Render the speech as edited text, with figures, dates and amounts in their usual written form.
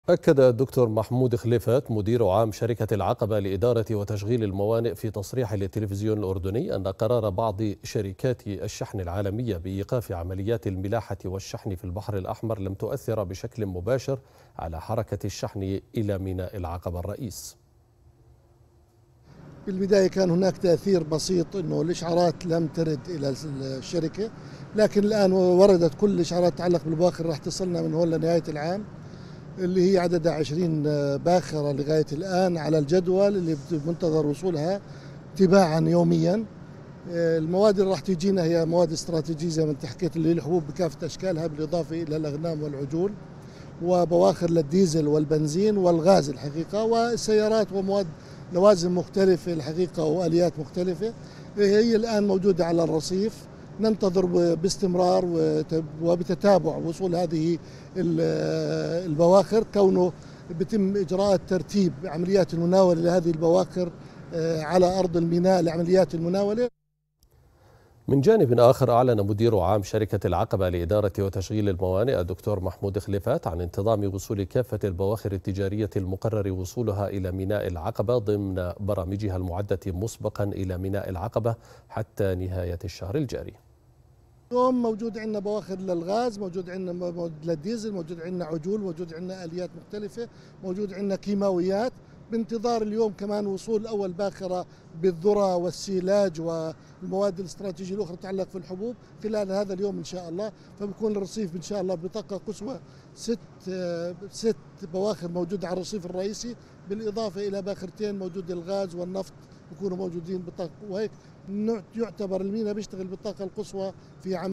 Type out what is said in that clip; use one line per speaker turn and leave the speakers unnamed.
أكد الدكتور محمود خليفات مدير عام شركة العقبة لإدارة وتشغيل الموانئ في تصريح للتلفزيون الأردني أن قرار بعض شركات الشحن العالمية بإيقاف عمليات الملاحة والشحن في البحر الأحمر لم تؤثر بشكل مباشر على حركة الشحن إلى ميناء العقبة الرئيس.
بالبداية كان هناك تأثير بسيط أنه الإشعارات لم ترد إلى الشركة، لكن الآن وردت كل الإشعارات تتعلق بالبواخر راح تصلنا من هون لنهاية العام، اللي هي عددها 20 باخرة لغاية الآن على الجدول اللي منتظر وصولها تباعا يوميا. المواد اللي راح تجينا هي مواد استراتيجية زي ما انت حكيت، اللي هي الحبوب بكافة أشكالها بالإضافة إلى الأغنام والعجول، وبواخر للديزل والبنزين والغاز الحقيقة، والسيارات ومواد لوازم مختلفة الحقيقة وآليات مختلفة. هي الآن موجودة على الرصيف، ننتظر باستمرار وبتتابع وصول هذه البواخر، كونه بتم إجراء ترتيب عمليات المناولة لهذه البواخر على أرض الميناء لعمليات المناولة.
من جانب آخر، أعلن مدير عام شركة العقبة لإدارة وتشغيل الموانئ الدكتور محمود خليفات عن انتظام وصول كافة البواخر التجارية المقرر وصولها إلى ميناء العقبة ضمن برامجها المعدة مسبقا إلى ميناء العقبة حتى نهاية الشهر الجاري.
اليوم موجود عندنا بواخر للغاز، موجود عندنا للديزل، موجود عندنا عجول، موجود عندنا آليات مختلفة، موجود عندنا كيماويات، بانتظار اليوم كمان وصول أول باخرة بالذرة والسيلاج والمواد الاستراتيجية الأخرى تتعلق في الحبوب خلال هذا اليوم إن شاء الله. فبكون الرصيف إن شاء الله بطاقة قصوى ست بواخر موجودة على الرصيف الرئيسي، بالإضافة إلى باخرتين موجود الغاز والنفط بكونوا موجودين بطاقة، وهيك يعتبر الميناء بيشتغل بالطاقة القصوى في عمل